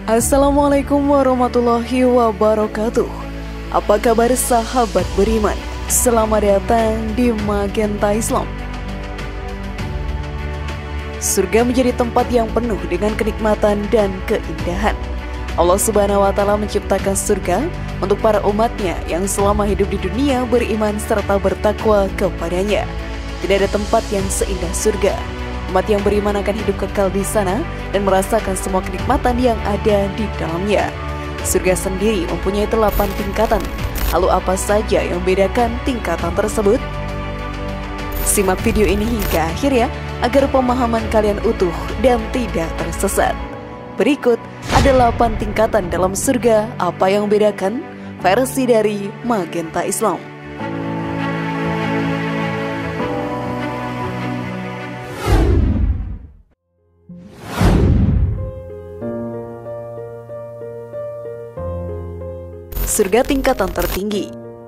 Assalamualaikum warahmatullahi wabarakatuh. Apa kabar sahabat beriman? Selamat datang di Magenta Islam. Surga menjadi tempat yang penuh dengan kenikmatan dan keindahan. Allah Subhanahu wa Ta'ala menciptakan surga untuk para umatnya yang selama hidup di dunia beriman serta bertakwa kepadanya. Tidak ada tempat yang seindah surga. Umat yang beriman akan hidup kekal di sana dan merasakan semua kenikmatan yang ada di dalamnya. Surga sendiri mempunyai 8 tingkatan. Lalu apa saja yang membedakan tingkatan tersebut? Simak video ini hingga akhir ya, agar pemahaman kalian utuh dan tidak tersesat. Berikut ada 8 tingkatan dalam surga, apa yang membedakan? Versi dari Magenta Islam. Surga tingkatan tertinggi.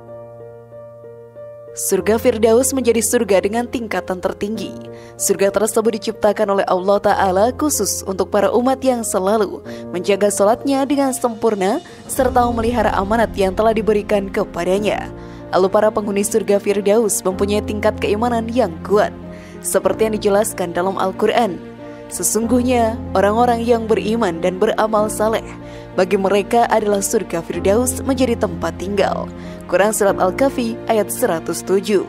Surga Firdaus menjadi surga dengan tingkatan tertinggi. Surga tersebut diciptakan oleh Allah Ta'ala khusus untuk para umat yang selalu menjaga sholatnya dengan sempurna serta memelihara amanat yang telah diberikan kepadanya. Lalu para penghuni surga Firdaus mempunyai tingkat keimanan yang kuat, seperti yang dijelaskan dalam Al-Quran. Sesungguhnya orang-orang yang beriman dan beramal saleh, bagi mereka adalah surga Firdaus menjadi tempat tinggal. Quran Surat Al-Kahfi ayat 107.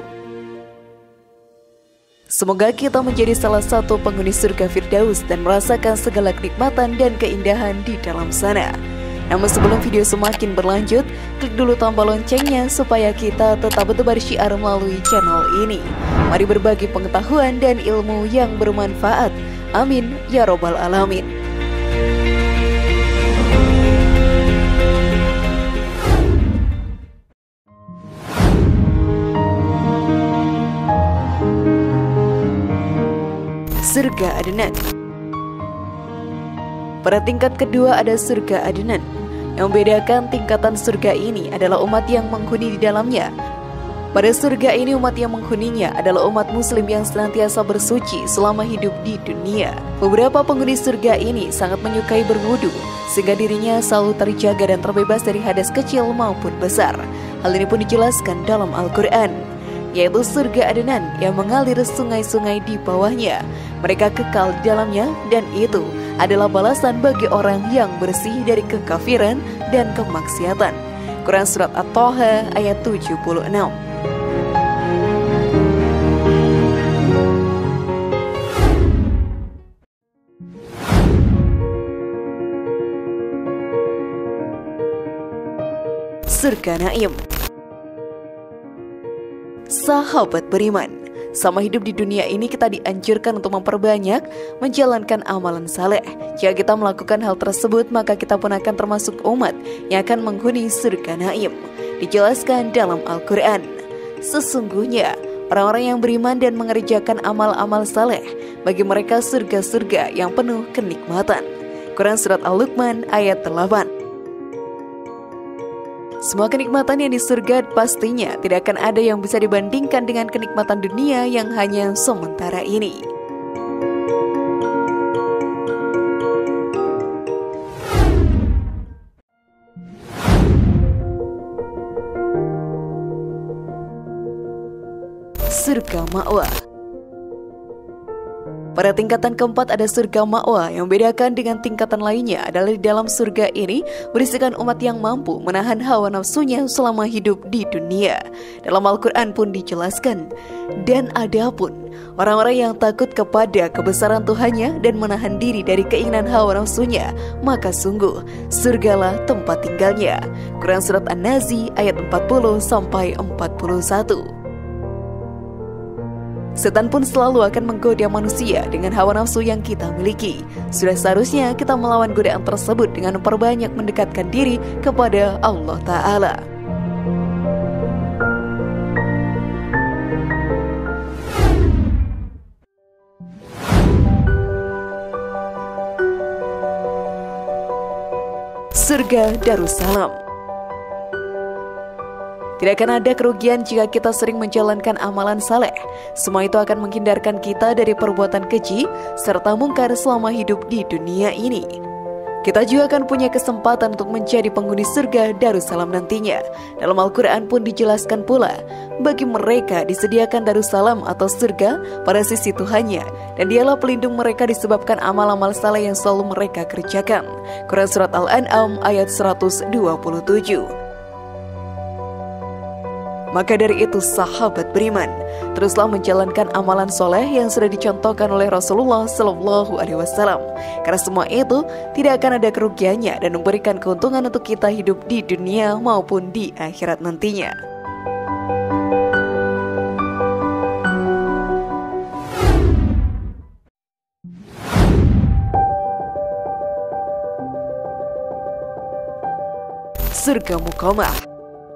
Semoga kita menjadi salah satu penghuni surga Firdaus dan merasakan segala kenikmatan dan keindahan di dalam sana. Namun sebelum video semakin berlanjut, klik dulu tombol loncengnya supaya kita tetap bertebar syiar melalui channel ini. Mari berbagi pengetahuan dan ilmu yang bermanfaat. Amin ya robbal alamin. Surga Adnan. Pada tingkat kedua ada surga Adnan. Yang membedakan tingkatan surga ini adalah umat yang menghuni di dalamnya. Pada surga ini umat yang menghuninya adalah umat muslim yang senantiasa bersuci selama hidup di dunia. Beberapa penghuni surga ini sangat menyukai berwudu, sehingga dirinya selalu terjaga dan terbebas dari hadas kecil maupun besar. Hal ini pun dijelaskan dalam Al-Quran, yaitu surga Adnan yang mengalir sungai-sungai di bawahnya. Mereka kekal di dalamnya dan itu adalah balasan bagi orang yang bersih dari kekafiran dan kemaksiatan. Quran Surat At-Taha ayat 76. Surga Naim. Sahabat beriman, sama hidup di dunia ini kita dianjurkan untuk memperbanyak menjalankan amalan saleh. Jika kita melakukan hal tersebut, maka kita pun akan termasuk umat yang akan menghuni surga Naim. Dijelaskan dalam Al-Quran, sesungguhnya orang-orang yang beriman dan mengerjakan amal-amal saleh, bagi mereka surga-surga yang penuh kenikmatan. Quran Surat Al-Luqman ayat 8. Semua kenikmatan yang di surga pastinya tidak akan ada yang bisa dibandingkan dengan kenikmatan dunia yang hanya sementara ini. Surga Ma'wa. Pada tingkatan keempat ada surga Ma'wa. Yang membedakan dengan tingkatan lainnya adalah di dalam surga ini berisikan umat yang mampu menahan hawa nafsunya selama hidup di dunia. Dalam Al-Quran pun dijelaskan, dan adapun orang-orang yang takut kepada kebesaran Tuhannya dan menahan diri dari keinginan hawa nafsunya, maka sungguh surgalah tempat tinggalnya. Quran Surat An-Nazi ayat 40-41. Setan pun selalu akan menggoda manusia dengan hawa nafsu yang kita miliki. Sudah seharusnya kita melawan godaan tersebut dengan memperbanyak mendekatkan diri kepada Allah Ta'ala. Surga Darussalam. Tidak akan ada kerugian jika kita sering menjalankan amalan saleh. Semua itu akan menghindarkan kita dari perbuatan keji serta mungkar selama hidup di dunia ini. kita juga akan punya kesempatan untuk menjadi penghuni surga Darussalam nantinya. Dalam Al-Quran pun dijelaskan pula, bagi mereka disediakan Darussalam atau surga pada sisi Tuhannya, dan dialah pelindung mereka disebabkan amal-amal saleh yang selalu mereka kerjakan. Quran Surat Al-An'am ayat 127. Maka dari itu sahabat beriman, teruslah menjalankan amalan soleh yang sudah dicontohkan oleh Rasulullah Shallallahu Alaihi Wasallam. Karena semua itu tidak akan ada kerugiannya dan memberikan keuntungan untuk kita hidup di dunia maupun di akhirat nantinya. Surga Muqamah.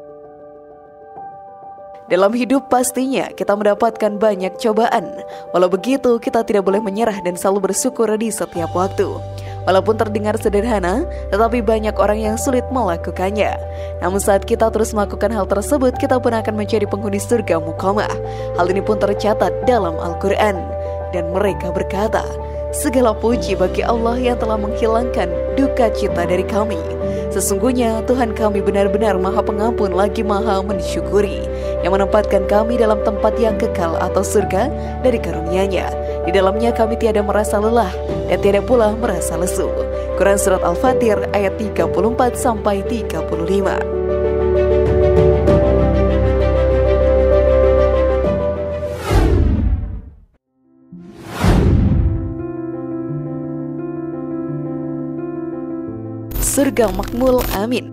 Dalam hidup pastinya kita mendapatkan banyak cobaan. Walau begitu, kita tidak boleh menyerah dan selalu bersyukur di setiap waktu. Walaupun terdengar sederhana, tetapi banyak orang yang sulit melakukannya. Namun saat kita terus melakukan hal tersebut, kita pun akan menjadi penghuni surga Muqamah. Hal ini pun tercatat dalam Al-Quran. Dan mereka berkata, segala puji bagi Allah yang telah menghilangkan duka cita dari kami. Sesungguhnya Tuhan kami benar-benar Maha Pengampun lagi Maha Mensyukuri, yang menempatkan kami dalam tempat yang kekal atau surga dari karunia-Nya. Di dalamnya kami tiada merasa lelah dan tiada pula merasa lesu. Quran Surat Al-Fatir ayat 34-35. Surga Makmul Amin.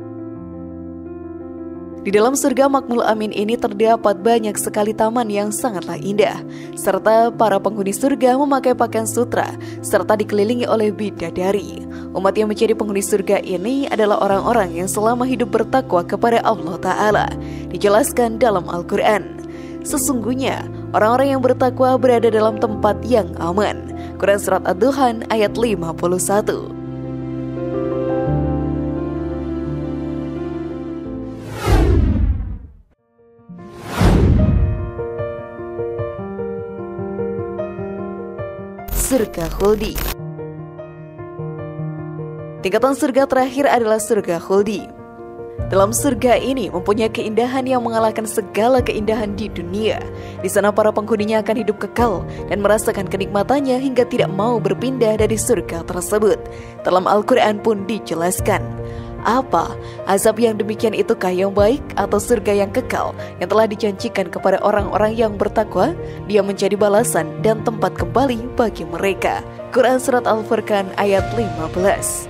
Di dalam surga Makmul Amin ini terdapat banyak sekali taman yang sangatlah indah, serta para penghuni surga memakai pakaian sutra, serta dikelilingi oleh bidadari. Umat yang menjadi penghuni surga ini adalah orang-orang yang selama hidup bertakwa kepada Allah Ta'ala. Dijelaskan dalam Al-Quran, sesungguhnya orang-orang yang bertakwa berada dalam tempat yang aman. Quran Surat Ad-Duhan ayat 51. Surga Khuldi. Tingkatan surga terakhir adalah surga Khuldi. Dalam surga ini mempunyai keindahan yang mengalahkan segala keindahan di dunia. Di sana para penghuninya akan hidup kekal dan merasakan kenikmatannya hingga tidak mau berpindah dari surga tersebut. Dalam Al-Quran pun dijelaskan, apa azab yang demikian itukah yang baik atau surga yang kekal yang telah dijanjikan kepada orang-orang yang bertakwa? Dia menjadi balasan dan tempat kembali bagi mereka. Quran Surat Al-Furqan ayat 15.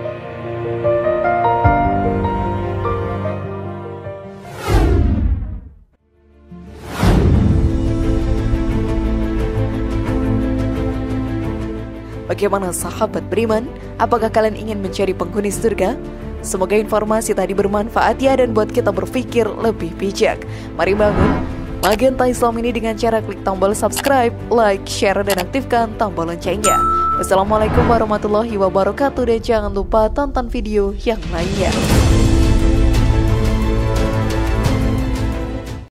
Bagaimana sahabat beriman? Apakah kalian ingin menjadi penghuni surga? Semoga informasi tadi bermanfaat ya dan buat kita berpikir lebih bijak. Mari bangun Magenta Islam ini dengan cara klik tombol subscribe, like, share, dan aktifkan tombol loncengnya. Wassalamualaikum warahmatullahi wabarakatuh dan jangan lupa tonton video yang lainnya.